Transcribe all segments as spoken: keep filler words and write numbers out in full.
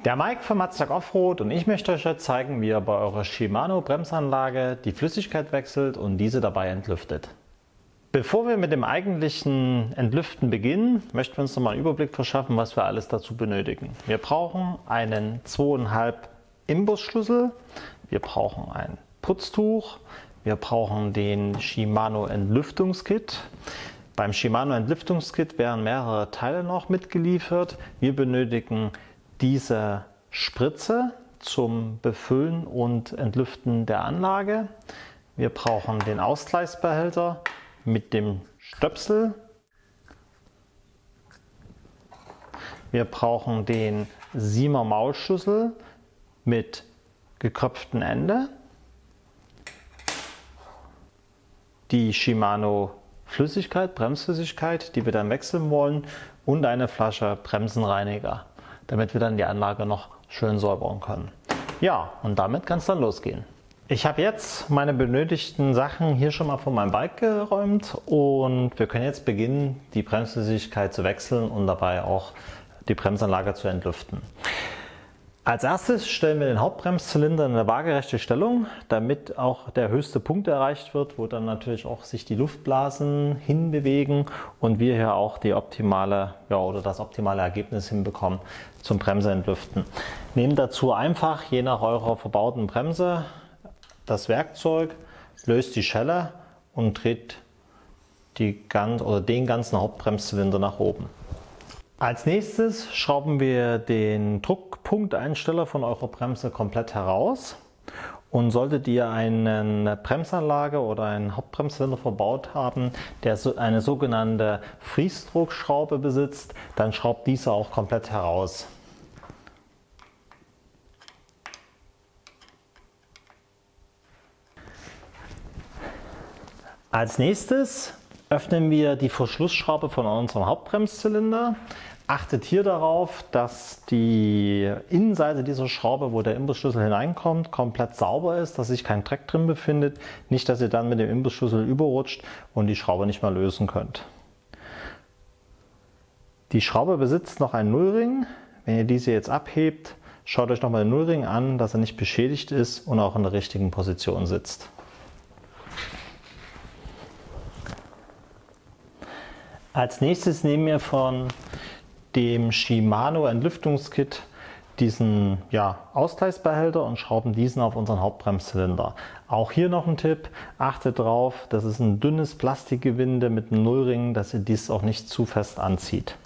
Der Mike von Mazda Offroad und ich möchte euch jetzt zeigen, wie ihr bei eurer Shimano Bremsanlage die Flüssigkeit wechselt und diese dabei entlüftet. Bevor wir mit dem eigentlichen Entlüften beginnen, möchten wir uns nochmal einen Überblick verschaffen, was wir alles dazu benötigen. Wir brauchen einen zwei Komma fünf Imbusschlüssel, wir brauchen ein Putztuch, wir brauchen den Shimano Entlüftungskit. Beim Shimano Entlüftungskit werden mehrere Teile noch mitgeliefert. Wir benötigen diese Spritze zum Befüllen und Entlüften der Anlage. Wir brauchen den Ausgleichsbehälter mit dem Stöpsel. Wir brauchen den Siemer Maulschlüssel mit geköpftem Ende. Die Shimano Flüssigkeit, Bremsflüssigkeit, die wir dann wechseln wollen, und eine Flasche Bremsenreiniger, damit wir dann die Anlage noch schön säubern können. Ja, und damit kann es dann losgehen. Ich habe jetzt meine benötigten Sachen hier schon mal von meinem Bike geräumt und wir können jetzt beginnen, die Bremsflüssigkeit zu wechseln und dabei auch die Bremsanlage zu entlüften. Als erstes stellen wir den Hauptbremszylinder in eine waagerechte Stellung, damit auch der höchste Punkt erreicht wird, wo dann natürlich auch sich die Luftblasen hinbewegen und wir hier auch die optimale, ja, oder das optimale Ergebnis hinbekommen zum Bremsentlüften. Nehmt dazu einfach, je nach eurer verbauten Bremse, das Werkzeug, löst die Schelle und dreht die ganz, oder den ganzen Hauptbremszylinder nach oben. Als nächstes schrauben wir den Druckpunkteinsteller von eurer Bremse komplett heraus. Und solltet ihr eine Bremsanlage oder einen Hauptbremszylinder verbaut haben, der eine sogenannte Fließdruckschraube besitzt, dann schraubt diese auch komplett heraus. Als nächstes öffnen wir die Verschlussschraube von unserem Hauptbremszylinder. Achtet hier darauf, dass die Innenseite dieser Schraube, wo der Imbusschlüssel hineinkommt, komplett sauber ist, dass sich kein Dreck drin befindet. Nicht, dass ihr dann mit dem Imbusschlüssel überrutscht und die Schraube nicht mehr lösen könnt. Die Schraube besitzt noch einen Nullring. Wenn ihr diese jetzt abhebt, schaut euch nochmal den Nullring an, dass er nicht beschädigt ist und auch in der richtigen Position sitzt. Als nächstes nehmen wir von dem Shimano Entlüftungskit diesen ja, Ausgleichsbehälter und schrauben diesen auf unseren Hauptbremszylinder. Auch hier noch ein Tipp: Achtet darauf, das ist ein dünnes Plastikgewinde mit einem Nullring, dass ihr dies auch nicht zu fest anzieht.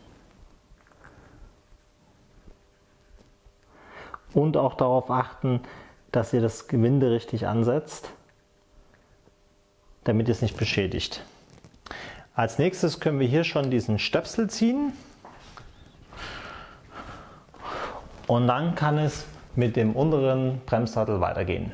Und auch darauf achten, dass ihr das Gewinde richtig ansetzt, damit ihr es nicht beschädigt. Als nächstes können wir hier schon diesen Stöpsel ziehen und dann kann es mit dem unteren Bremssattel weitergehen.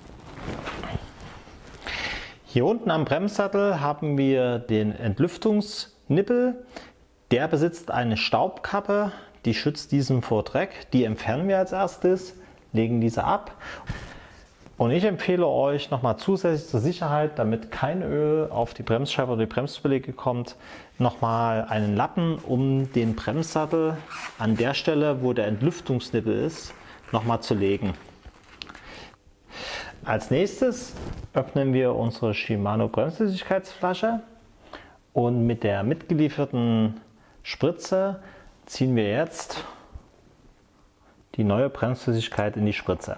Hier unten am Bremssattel haben wir den Entlüftungsnippel. Der besitzt eine Staubkappe, die schützt diesen vor Dreck. Die entfernen wir als erstes, legen diese ab. Und ich empfehle euch nochmal zusätzlich zur Sicherheit, damit kein Öl auf die Bremsscheibe oder die Bremsbeläge kommt, nochmal einen Lappen um den Bremssattel an der Stelle, wo der Entlüftungsnippel ist, nochmal zu legen. Als nächstes öffnen wir unsere Shimano Bremsflüssigkeitsflasche und mit der mitgelieferten Spritze ziehen wir jetzt die neue Bremsflüssigkeit in die Spritze.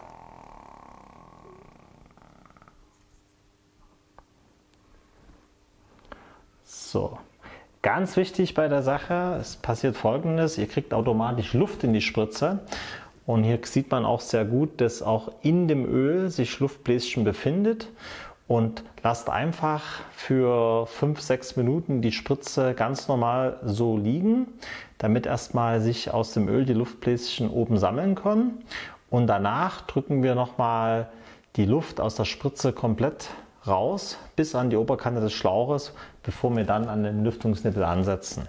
So, ganz wichtig bei der Sache, es passiert Folgendes: Ihr kriegt automatisch Luft in die Spritze und hier sieht man auch sehr gut, dass auch in dem Öl sich Luftbläschen befindet, und lasst einfach für fünf bis sechs Minuten die Spritze ganz normal so liegen, damit erstmal sich aus dem Öl die Luftbläschen oben sammeln können, und danach drücken wir nochmal die Luft aus der Spritze komplett raus bis an die Oberkante des Schlauches, bevor wir dann an den Lüftungsnippel ansetzen.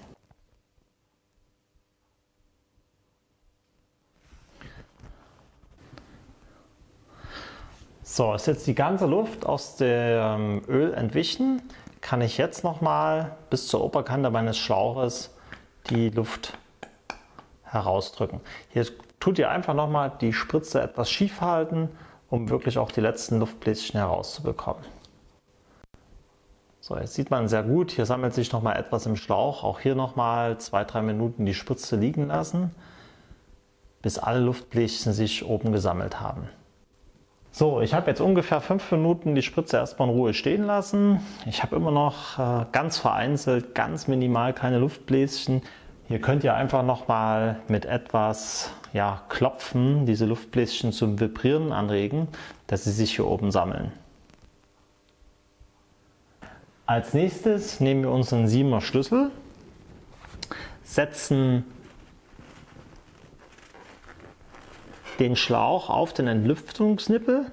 So, ist jetzt die ganze Luft aus dem Öl entwichen, kann ich jetzt nochmal bis zur Oberkante meines Schlauches die Luft herausdrücken. Hier tut ihr einfach nochmal die Spritze etwas schief halten, um wirklich auch die letzten Luftbläschen herauszubekommen. So, jetzt sieht man sehr gut, hier sammelt sich nochmal etwas im Schlauch. Auch hier nochmal zwei, drei Minuten die Spritze liegen lassen, bis alle Luftbläschen sich oben gesammelt haben. So, ich habe jetzt ungefähr fünf Minuten die Spritze erstmal in Ruhe stehen lassen. Ich habe immer noch äh, ganz vereinzelt, ganz minimal keine Luftbläschen. Hier könnt ihr einfach nochmal mit etwas ja, Klopfen diese Luftbläschen zum Vibrieren anregen, dass sie sich hier oben sammeln. Als nächstes nehmen wir unseren Siebener Schlüssel, setzen den Schlauch auf den Entlüftungsnippel.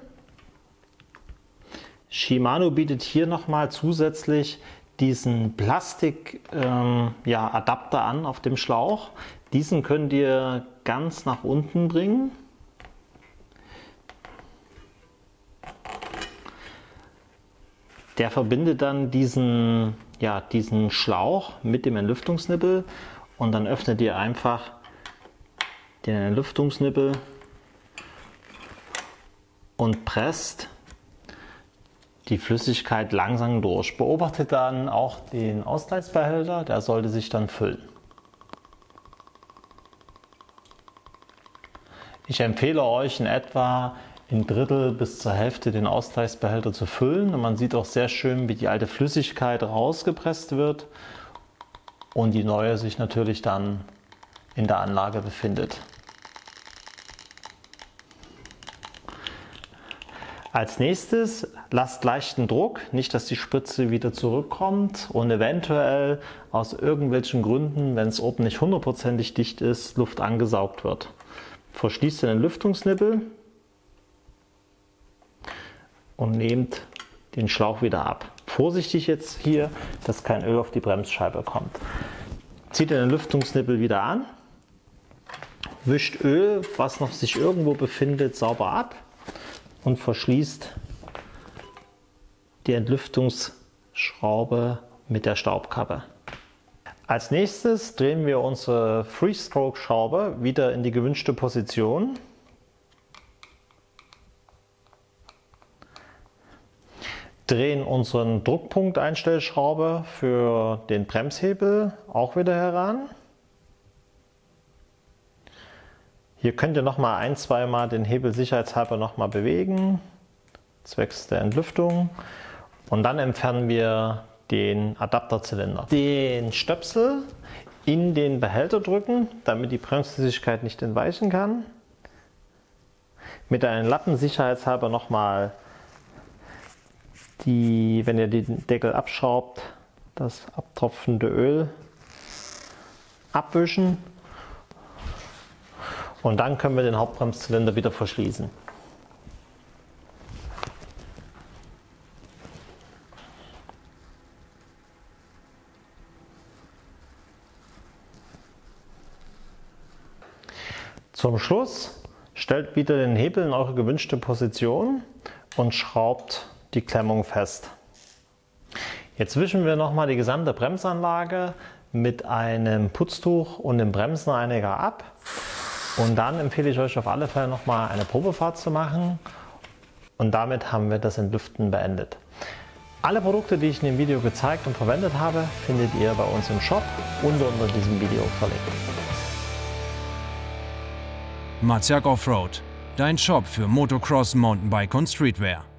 Shimano bietet hier nochmal zusätzlich diesen Plastik-Adapter ähm, ja, Adapter an auf dem Schlauch. Diesen könnt ihr ganz nach unten bringen. Der verbindet dann diesen, ja, diesen Schlauch mit dem Entlüftungsnippel und dann öffnet ihr einfach den Entlüftungsnippel und presst die Flüssigkeit langsam durch. Beobachtet dann auch den Ausgleichsbehälter, der sollte sich dann füllen. Ich empfehle euch in etwa ein Drittel bis zur Hälfte den Ausgleichsbehälter zu füllen. Und man sieht auch sehr schön, wie die alte Flüssigkeit rausgepresst wird und die neue sich natürlich dann in der Anlage befindet. Als nächstes lasst leichten Druck, nicht dass die Spritze wieder zurückkommt und eventuell aus irgendwelchen Gründen, wenn es oben nicht hundertprozentig dicht ist, Luft angesaugt wird. Verschließt den Lüftungsnippel und nehmt den Schlauch wieder ab. Vorsichtig jetzt hier, dass kein Öl auf die Bremsscheibe kommt. Zieht den Lüftungsnippel wieder an, wischt Öl, was noch sich irgendwo befindet, sauber ab und verschließt die Entlüftungsschraube mit der Staubkappe. Als nächstes drehen wir unsere Three-Stroke-Schraube wieder in die gewünschte Position. Drehen unseren Druckpunkteinstellschraube für den Bremshebel auch wieder heran. Hier könnt ihr noch mal ein, zwei Mal den Hebel sicherheitshalber noch mal bewegen, zwecks der Entlüftung. Und dann entfernen wir den Adapterzylinder. Den Stöpsel in den Behälter drücken, damit die Bremsflüssigkeit nicht entweichen kann. Mit einem Lappen sicherheitshalber noch mal die, wenn ihr den Deckel abschraubt, das abtropfende Öl abwischen. Und dann können wir den Hauptbremszylinder wieder verschließen. Zum Schluss stellt wieder den Hebel in eure gewünschte Position und schraubt die Klemmung fest. Jetzt wischen wir nochmal die gesamte Bremsanlage mit einem Putztuch und dem Bremsenreiniger ab. Und dann empfehle ich euch auf alle Fälle nochmal eine Probefahrt zu machen. Und damit haben wir das Entlüften beendet. Alle Produkte, die ich in dem Video gezeigt und verwendet habe, findet ihr bei uns im Shop und unter diesem Video verlinkt. Maziak Offroad, dein Shop für Motocross, Mountainbike und Streetwear.